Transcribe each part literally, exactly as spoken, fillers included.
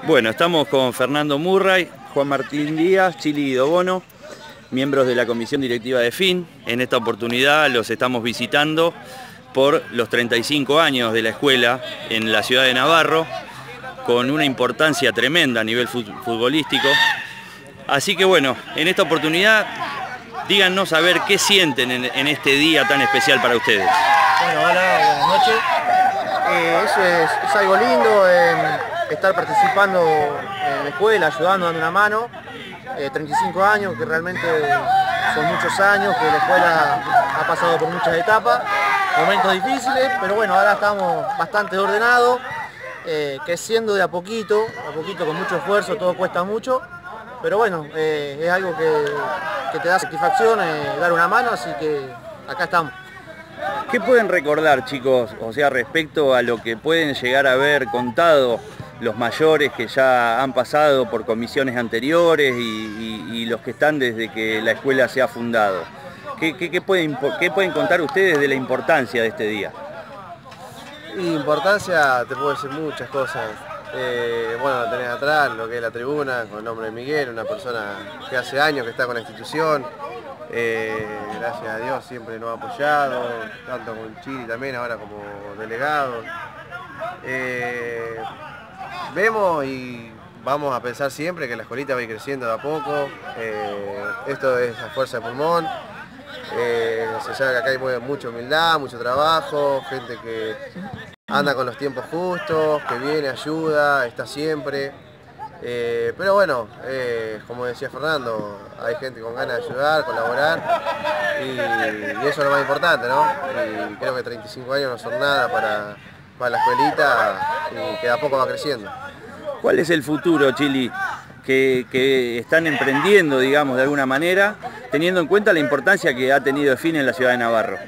Bueno, estamos con Fernando Murray, Juan Martín Díaz, Chili Dobono, miembros de la Comisión Directiva de F I N. En esta oportunidad los estamos visitando por los treinta y cinco años de la escuela en la ciudad de Navarro, con una importancia tremenda a nivel futbolístico. Así que bueno, en esta oportunidad, díganos a ver qué sienten en, en este día tan especial para ustedes. Bueno, hola, buenas noches. Eh, eso es, es algo lindo, eh, estar participando en la escuela, ayudando, dando una mano. Eh, treinta y cinco años, que realmente son muchos años, que la escuela ha pasado por muchas etapas, momentos difíciles, pero bueno, ahora estamos bastante ordenados, eh, creciendo de a poquito, a poquito con mucho esfuerzo, todo cuesta mucho, pero bueno, eh, es algo que, que te da satisfacción, eh, dar una mano, así que acá estamos. ¿Qué pueden recordar, chicos, o sea, respecto a lo que pueden llegar a haber contado los mayores que ya han pasado por comisiones anteriores y, y, y los que están desde que la escuela se ha fundado? ¿Qué, qué, qué, pueden, ¿Qué pueden contar ustedes de la importancia de este día? Y importancia, te puedo decir muchas cosas. Eh, bueno, tenés atrás lo que es la tribuna, con el nombre de Miguel, una persona que hace años que está con la institución. Eh, gracias a Dios siempre nos ha apoyado, tanto con Chili también, ahora como delegado. Eh, vemos y vamos a pensar siempre que la escuelita va a ir creciendo de a poco. Eh, esto es a fuerza de pulmón. Eh, se sabe que acá hay mucha humildad, mucho trabajo, gente que anda con los tiempos justos, que viene, ayuda, está siempre. Eh, pero bueno, eh, como decía Fernando, hay gente con ganas de ayudar, colaborar y, y eso es lo más importante, ¿no? Y creo que treinta y cinco años no son nada para, para la escuelita y que de a poco va creciendo. ¿Cuál es el futuro, Chili, que, que están emprendiendo, digamos, de alguna manera, teniendo en cuenta la importancia que ha tenido F I N en la ciudad de Navarro?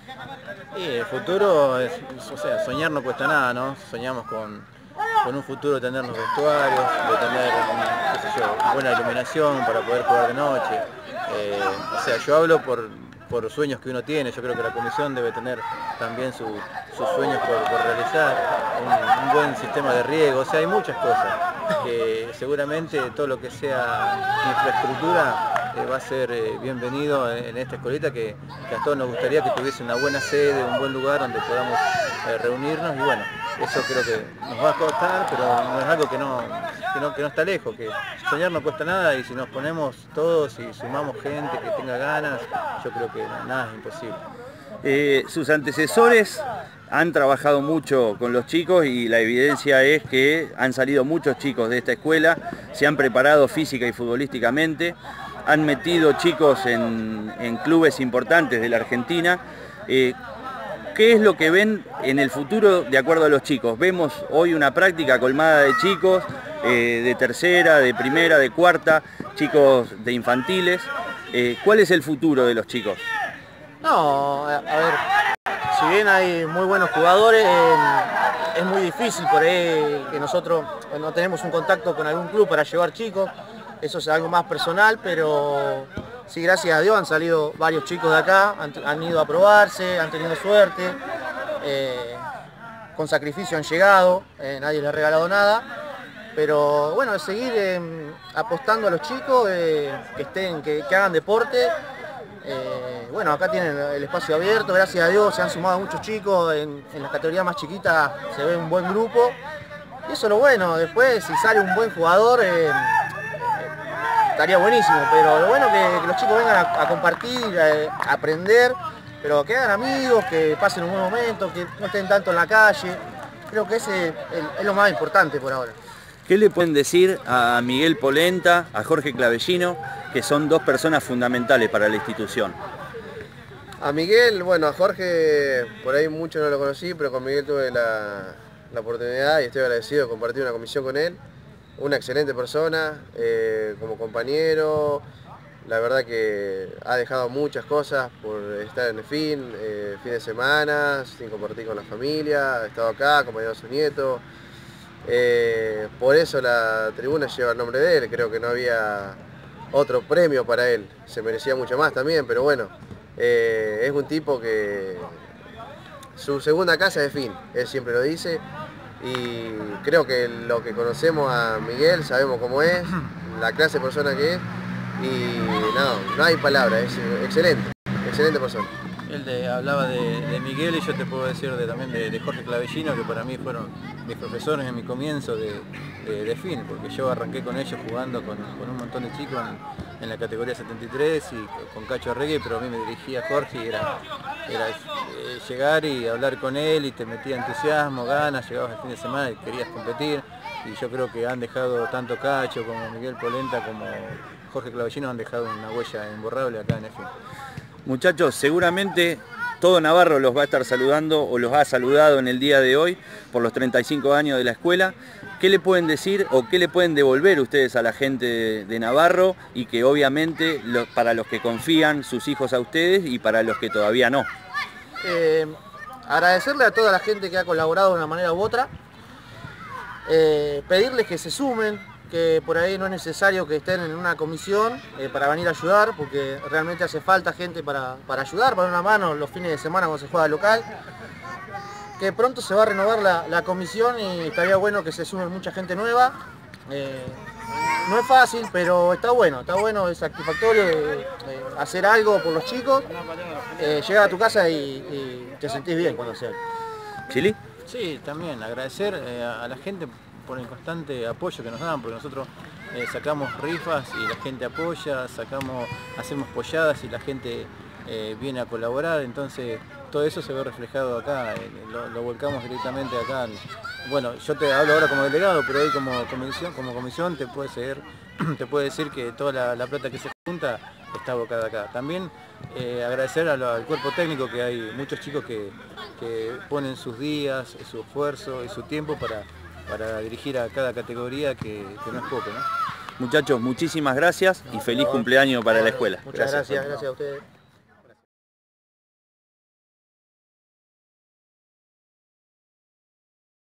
Y el futuro, es, o sea, soñar no cuesta nada, ¿no? Soñamos con, con un futuro de tener los vestuarios, de tener, qué sé yo, buena iluminación para poder jugar de noche. Eh, o sea, yo hablo por, por sueños que uno tiene, yo creo que la comisión debe tener también su, sus sueños por, por realizar, un, un buen sistema de riego, o sea, hay muchas cosas que seguramente todo lo que sea infraestructura eh, va a ser eh, bienvenido en, en esta escuelita que, que a todos nos gustaría que tuviese una buena sede, un buen lugar donde podamos eh, reunirnos y bueno, eso creo que nos va a costar, pero no es algo que no, que no, que no está lejos, que soñar no cuesta nada y si nos ponemos todos y sumamos gente que tenga ganas, yo creo que nada es imposible. Eh, sus antecesores han trabajado mucho con los chicos y la evidencia es que han salido muchos chicos de esta escuela, se han preparado física y futbolísticamente, han metido chicos en, en clubes importantes de la Argentina. Eh, ¿Qué es lo que ven en el futuro de acuerdo a los chicos? Vemos hoy una práctica colmada de chicos, eh, de tercera, de primera, de cuarta, chicos de infantiles. Eh, ¿Cuál es el futuro de los chicos? No, a, a ver, si bien hay muy buenos jugadores, eh, es muy difícil por ahí que nosotros no tenemos un contacto con algún club para llevar chicos. Eso es algo más personal, pero sí, gracias a Dios han salido varios chicos de acá, han, han ido a probarse, han tenido suerte, eh, con sacrificio han llegado, eh, nadie les ha regalado nada, pero bueno, es seguir eh, apostando a los chicos, eh, que, estén, que, que hagan deporte. Eh, bueno, acá tienen el espacio abierto, gracias a Dios se han sumado muchos chicos, en, en las categorías más chiquitas se ve un buen grupo, y eso es lo bueno. Después si sale un buen jugador, eh, estaría buenísimo, pero lo bueno es que, que los chicos vengan a, a compartir, a, a aprender, pero que hagan amigos, que pasen un buen momento, que no estén tanto en la calle. Creo que ese es, es lo más importante por ahora. ¿Qué le pueden decir a Miguel Polenta, a Jorge Clavellino, que son dos personas fundamentales para la institución? A Miguel, bueno, a Jorge por ahí mucho no lo conocí, pero con Miguel tuve la, la oportunidad y estoy agradecido de compartir una comisión con él. Una excelente persona, eh, como compañero, la verdad que ha dejado muchas cosas por estar en el F I N, eh, fin de semana, sin compartir con la familia, ha estado acá, acompañado a su nieto. Eh, por eso la tribuna lleva el nombre de él, creo que no había otro premio para él, se merecía mucho más también, pero bueno, eh, es un tipo que su segunda casa es F I N, él siempre lo dice, y creo que lo que conocemos a Miguel, sabemos cómo es, la clase de persona que es, y no, no hay palabra, es excelente, excelente persona. Él de, hablaba de, de Miguel y yo te puedo decir de, también de, de Jorge Clavellino, que para mí fueron mis profesores en mi comienzo de, de, de fin, porque yo arranqué con ellos jugando con, con un montón de chicos en, en la categoría setenta y tres y con Cacho Arregui, pero a mí me dirigía Jorge y era, era eh, llegar y hablar con él y te metía entusiasmo, ganas, llegabas el fin de semana y querías competir, y yo creo que han dejado tanto Cacho como Miguel Polenta como Jorge Clavellino han dejado una huella imborrable acá en el fin. Muchachos, seguramente todo Navarro los va a estar saludando o los ha saludado en el día de hoy por los treinta y cinco años de la escuela. ¿Qué le pueden decir o qué le pueden devolver ustedes a la gente de, de Navarro y que obviamente lo, para los que confían sus hijos a ustedes y para los que todavía no? Eh, agradecerle a toda la gente que ha colaborado de una manera u otra, eh, pedirles que se sumen, que por ahí no es necesario que estén en una comisión eh, para venir a ayudar, porque realmente hace falta gente para, para ayudar, para una mano los fines de semana cuando se juega local. Que pronto se va a renovar la, la comisión y estaría bueno que se sume mucha gente nueva. Eh, no es fácil, pero está bueno, está bueno, es satisfactorio de, de hacer algo por los chicos. Eh, llegar a tu casa y, y te sentís bien cuando haces. ¿Chili? Sí, también agradecer eh, a la gente por el constante apoyo que nos dan, porque nosotros eh, sacamos rifas y la gente apoya, sacamos, hacemos polladas y la gente eh, viene a colaborar, entonces todo eso se ve reflejado acá, eh, lo, lo volcamos directamente acá. Bueno, yo te hablo ahora como delegado, pero hoy como comisión, como comisión te puede ser, te puede decir que toda la, la plata que se junta está abocada acá. También eh, agradecer a lo, al cuerpo técnico, que hay muchos chicos que, que ponen sus días, su esfuerzo y su tiempo para para dirigir a cada categoría, que, que no es poco, ¿no? Muchachos, muchísimas gracias y feliz cumpleaños para la escuela. Muchas gracias, gracias, gracias a ustedes.